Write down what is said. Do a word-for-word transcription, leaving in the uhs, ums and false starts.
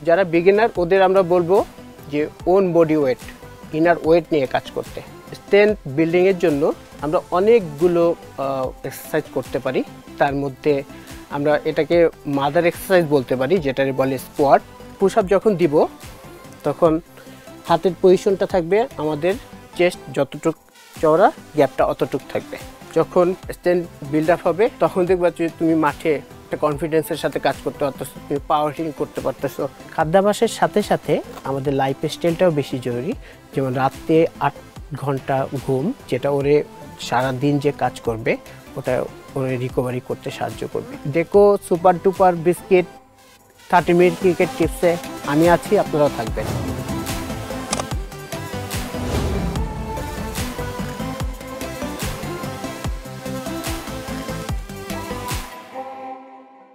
যারা বিগিনার ওদের আমরা বলবো যে own body weight, inner weight নিয়ে কাজ করতে। স্ট্রেংথ বিল্ডিংয়ের জন্য আমরা অনেকগুলো এক্সারসাইজ করতে পারি। তার মধ্যে আমরা এটাকে মাদার এক্সারসাইজ বলতে পারি, যেটাকে বলে স্কোয়াট। পুশ আপ যখন দিব তখন হাতের পজিশনটা থাকবে আমাদের চেস্ট যতটুক চওড়া, গ্যাপটা অতটুক থাকবে। যখন স্ট্রেংথ বিল্ড আপ হবে তখন দেখবা যে তুমি মাঠে একটা কনফিডেন্সের সাথে কাজ করতে পারতেছো, তুমি পাওয়ার হিটিং করতে পারতেছো। খাদ্যাভ্যাসের সাথে সাথে আমাদের লাইফ স্টাইলটাও বেশি জরুরি। যেমন রাতে আট ঘন্টা ঘুম, যেটা ওরে সারাদিন যে কাজ করবে ওটা ওরে রিকভারি করতে সাহায্য করবে। ডেকো সুপার টুপার বিস্কিট থার্টি মিনিট ক্রিকেট টিপসে আমি আছি, আপনারাও থাকবেন।